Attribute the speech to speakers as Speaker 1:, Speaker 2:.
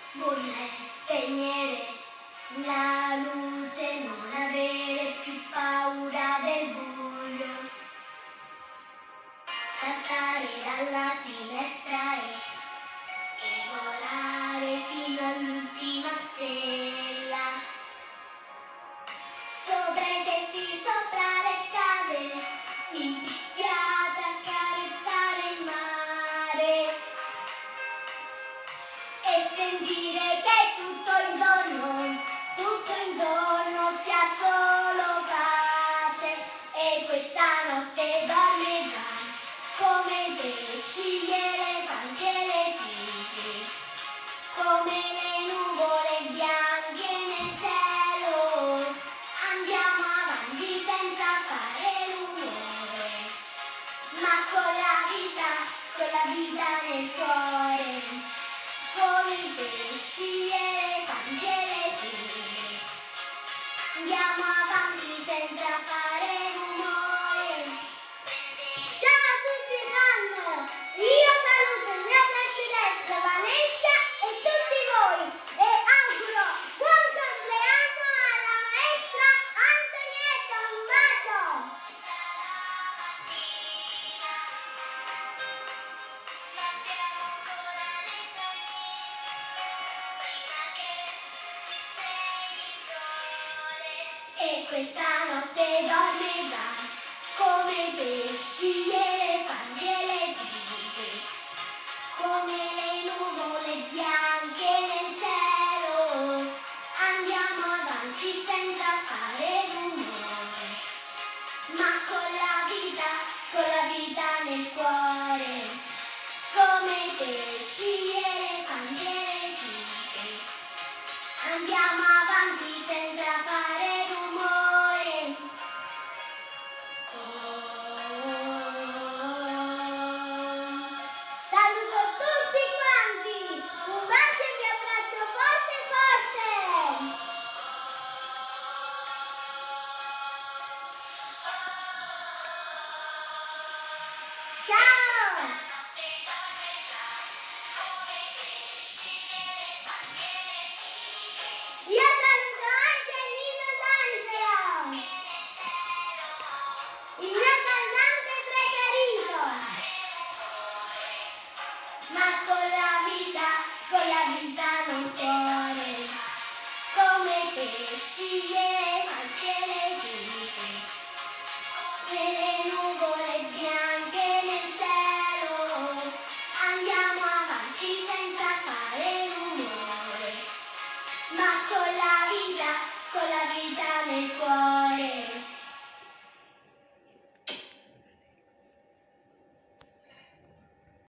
Speaker 1: Vorrei spegnere la luce, non avere più paura del buio, saltare dalla finestra e volare fino all'ultima stella, sopra i tetti, sopra le case, impicchiate a carezzare il mare e sentire che tutto intorno sia solo pace. E questa notte dorme già come i pesci, gli elefanti e le tigri, come le nuvole bianche nel cielo. Andiamo avanti senza fare rumore, ma con la vita nel cuore, come i pesci, gli elefanti e le tigri. Andiamo avanti senza fare rumore. Ciao a tutti fan! Io saluto il mio braccio destro, Vanessa, e tutti voi e auguro buon compleanno alla maestra Antonietta. Un bacio! E questa notte dorme già come i pesci, gli elefanti e le tigri, come le nuvole bianche nel cielo. Andiamo avanti senza fare rumore, ma con la vita nel cuore, come i pesci, gli elefanti e le tigri. Andiamo avanti senza fare rumore. Saluto tutti quanti, un bacio e vi abbraccio forte forte. Ciao! Io saluto anche Nino D'Angelo, il mio cantante preferito. Ma con la vita nel cuore, come i pesci, gli elefanti e le tigri, come le nuvole bianche nel cielo. Andiamo avanti senza fare rumore, ma con la vita nel cuore.